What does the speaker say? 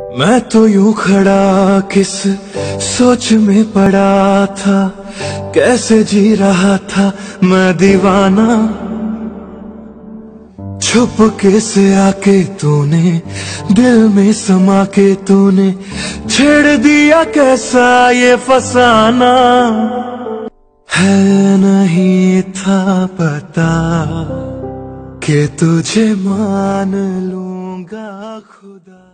मैं तो यूं खड़ा किस सोच में पड़ा था, कैसे जी रहा था मैं दीवाना। छुप के से आके तूने दिल में समा के तूने छेड़ दिया कैसा ये फसाना। है नहीं था पता कि तुझे मान लूंगा खुदा।